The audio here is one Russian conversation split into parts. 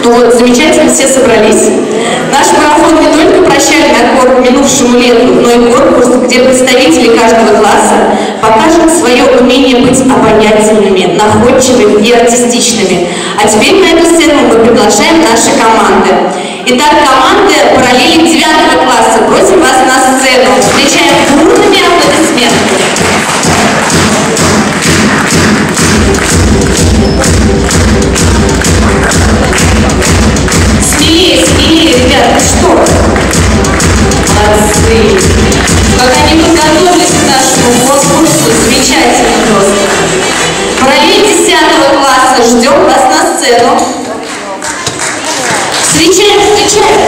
Ну вот, замечательно, все собрались. Наш марафон не только прощальный аккорд минувшему лету, но и конкурс, где представители каждого класса покажут свое умение быть обаятельными, находчивыми и артистичными. А теперь на эту сцену мы приглашаем наши команды. Итак, команды параллели 9 класса просим вас на сцену. Встречаем бурными аплодисментами. Смелее, смелее, ребята, что? Молодцы. Как они подготовились к нашему конкурсу, замечательно просто. Параллель 10 класса, ждем вас на сцену. Встречаем, встречаем.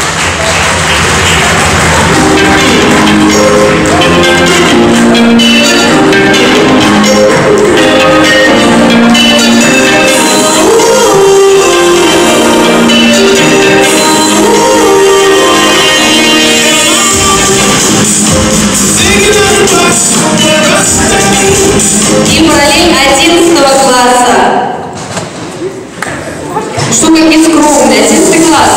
И параллель 11 класса. Что какие скромные, 11 класс.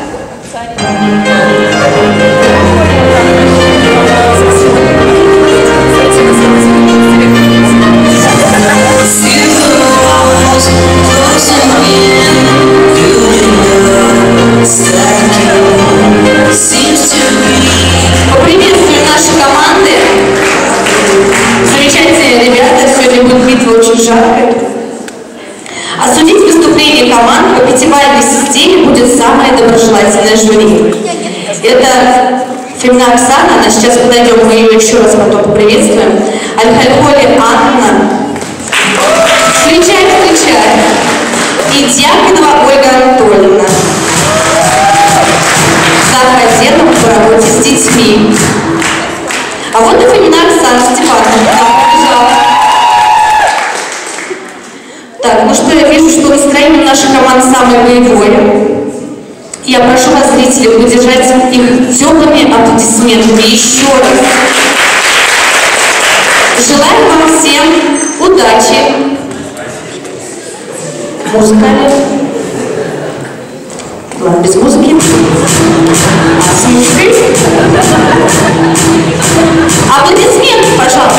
Поприветствуем наши команды. Замечательные ребята, сегодня будет битва очень жаркая. Осудить выступление команд по пятибалльной системе будет самое доброжелательное жюри. Это Фемина Оксана, она сейчас подойдем, мы ее еще раз потом поприветствуем. Аль-Хальколи Анна. Встречаем, встречаем. И Дьяконова Ольга Анатольевна. Захазенова по работе с детьми. А вот и Фемина Оксана Степановна. Так, ну что, я вижу, что настроение нашей команды самое боевое. Я прошу вас, зрители, поддержать их теплыми аплодисментами еще раз. Желаем вам всем удачи. Музыка. Ладно, без музыки. А с музыкой? Аплодисменты, пожалуйста.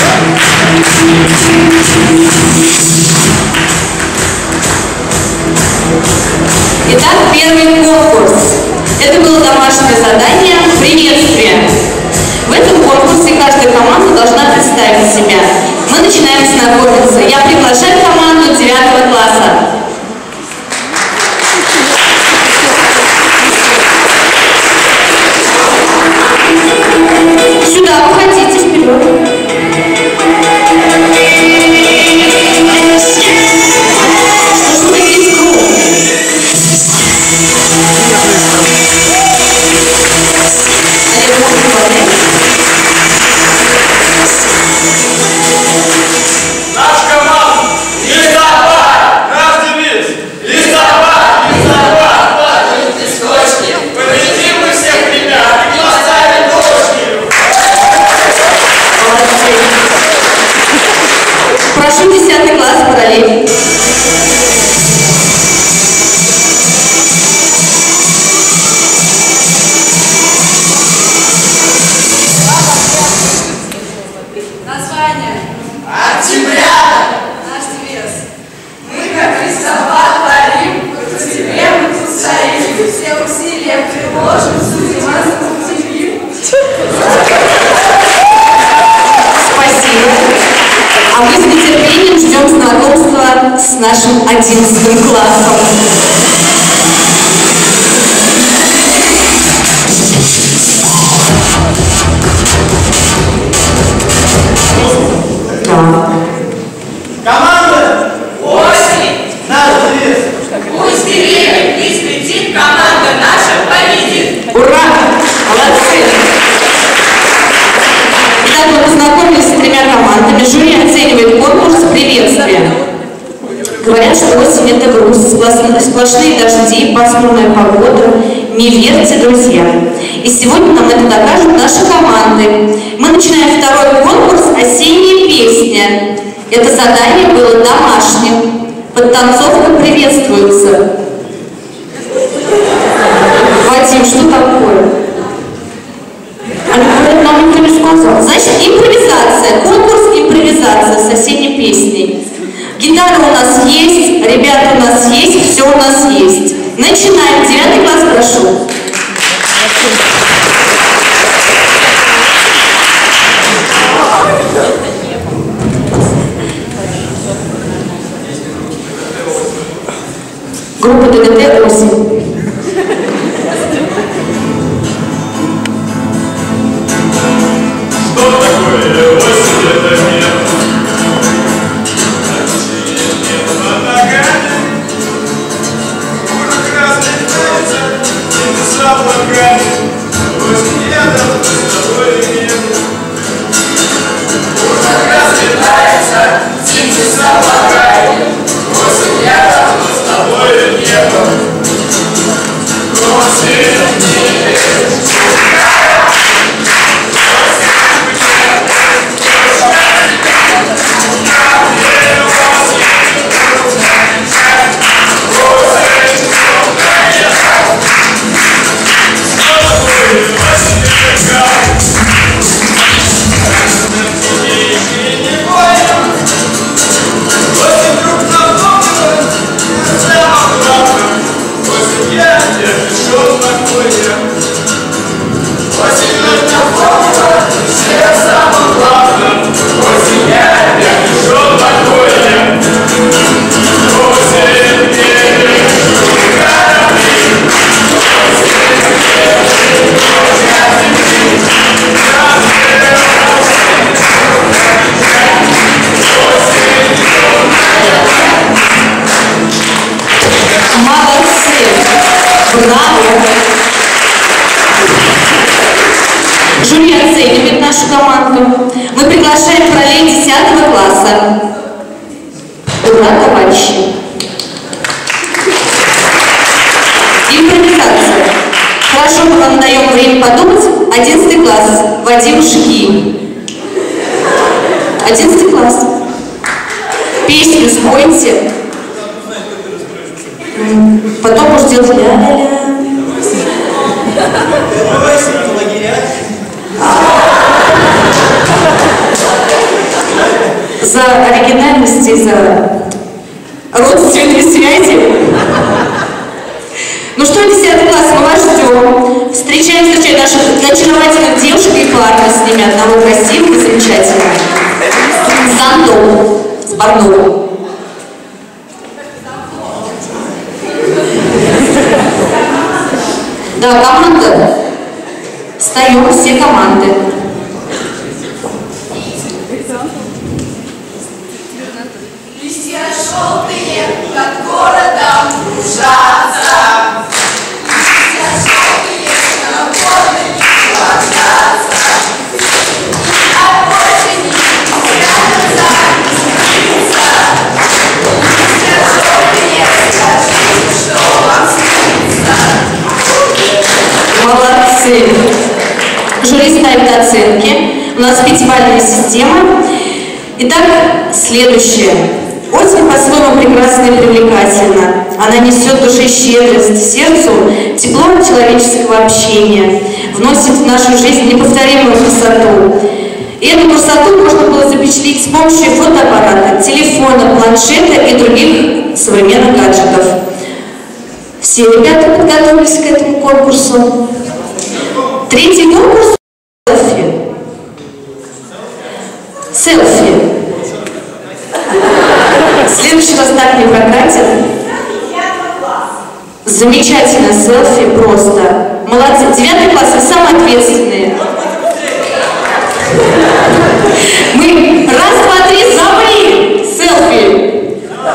Итак, первый конкурс. Это было домашнее задание «Приветствие». В этом конкурсе каждая команда должна представить себя. Мы начинаем знакомиться. Я приглашаю команду 9 класса. Сюда выходите, вперед. Прошу 10 класс параллель. Название. Октября. Наш девиз. Мы как листопад парим, по тебе мы тут стоим. Все усилия приложим, судим вас удивим. Спасибо. А мы с нетерпением ждем знакомства с нашим 11 классом. Команда. Осень. Наш девиз. Пусть деревья взлетит, команда наша победит. Ура! Молодцы! Итак, мы познакомились с 3 командами. Жюри оценивает конкурс «Приветствие». Говорят, что осень – это грусть, сплошные дожди, пасмурная погода. Не верьте, друзья. И сегодня нам это докажут наши команды. Мы начинаем второй конкурс «Осенняя песня». Это задание было домашним. Подтанцовка приветствуется. Дальше импровизация, конкурс импровизация с осенней песней. Гитара у нас есть, ребята у нас есть, все у нас есть. Начинаем. 9 класс, прошу. Группа ДДТ «Осень». Что такое осень, это мир? Под ногами уже красный нравится, и за облаками. Осень летом с тобой мир. Уже красный нравится, птицы с облаками. Осень летом с тобой небо. Осень Жюри оценивает нашу команду. Мы приглашаем пролей 10 класса. Ура, товарищи! Импровизация. Хорошо, мы вам даем время подумать. 11 класс. Вадим Шки. 11 класс. Песню спойте. Потом можешь делать ля-ля-ля. За оригинальность и за родственные связи. Ну что, 10 класс, мы вас ждем. Встречаем наших очаровательных девушек и парня с ними. Одного красивого и замечательного. С Антоном, с Барновым. Да, команда. Встаем, все команды. Листья желтые над городом кружатся. Листья желтые над городом ложатся. От осени прятаться, снится. Листья желтые, скажите, что вам снится. Молодцы! Жюри ставит оценки. У нас 5-бальная система. Итак, следующее. Осень по-своему прекрасна и привлекательна. Она несет в душе щедрость, сердцу тепло человеческого общения, вносит в нашу жизнь неповторимую красоту. И эту красоту можно было запечатлеть с помощью фотоаппарата, телефона, планшета и других современных гаджетов. Все ребята подготовились к этому конкурсу. Третий конкурс – селфи. Селфи. Следующий раз так не прокатит. Замечательно, селфи просто. Молодцы. 9 класс, вы самые ответственные. Мы раз, два, три, замри. Селфи.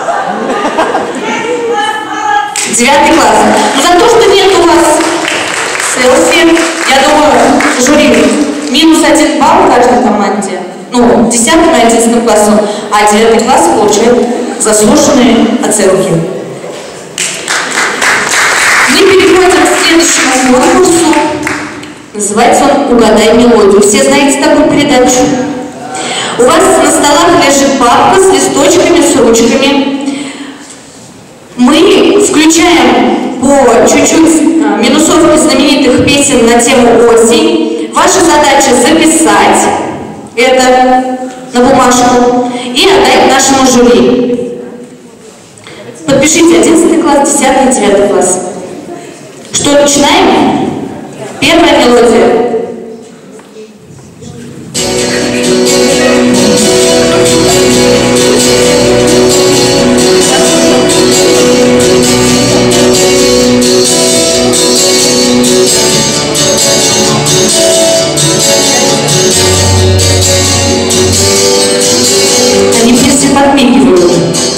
9 класс. Но за то, что нет у вас селфи, я думаю, жюри, минус 1 балл каждой команде. Ну, 10 на 11 классу, а 9 класс получает заслуженные оценки. Мы переходим к следующему конкурсу. Называется он «Угадай мелодию». Все знаете такую передачу? У вас на столах лежит папка с листочками, с ручками. Мы включаем по чуть-чуть минусовки знаменитых песен на тему «Осень». Ваша задача записать это на бумажку и отдать нашему жюри. Подпишите 11 класс, 10 и 9 класс. Что, начинаем? Первая мелодия. Они мне все подмигивают.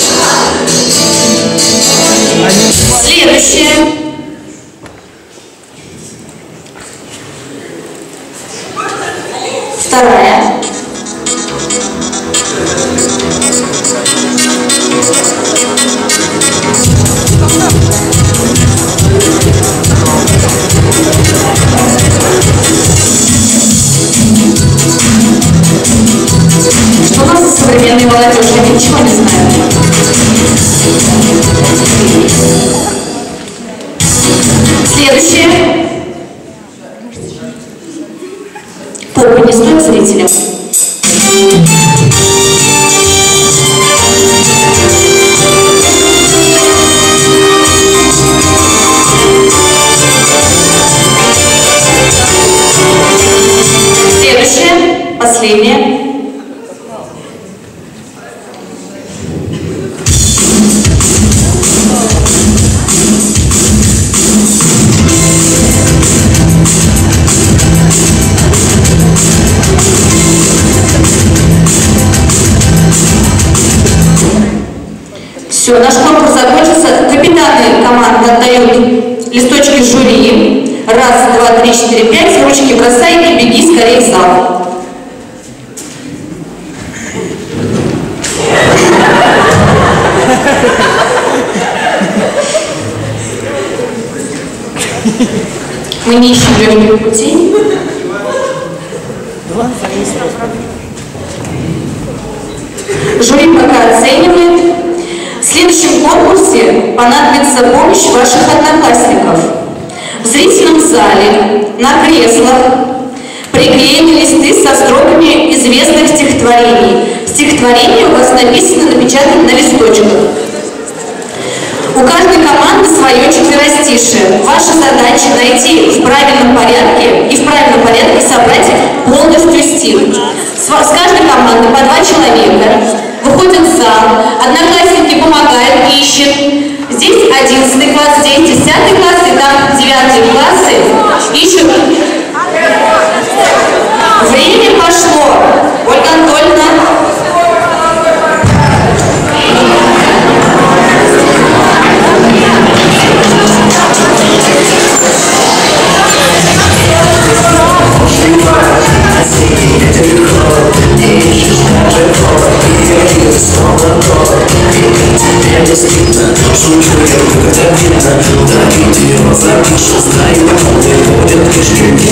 Следующее. Вторая. Что у нас за современная молодежь? Я ничего не знаю. Следующее. Попа не стоит зрителям. Следующее, последнее. Все, наш конкурс закончился. Капитаны команды отдают листочки жюри. Раз, два, три, четыре, пять. Ручки бросай и беги скорее в зал. Мы не ищем легких путей. Жюри пока оценивает. В следующем конкурсе понадобится помощь ваших одноклассников. В зрительном зале на креслах приклеены листы со строками известных стихотворений. Стихотворения у вас написаны, напечатаны на листочках. У каждой команды свое четверостишее. Ваша задача найти в правильном порядке и в правильном порядке собрать полностью стих. С каждой команды по 2 человека. Выходит в зал, одноклассники помогают, ищут. Здесь 11 класс, здесь 10 класс, и там 9 классы ищут. Время пошло. Ольга Анатольевна. Шучу я, когда видео запишу, знаю, он не будет кишки.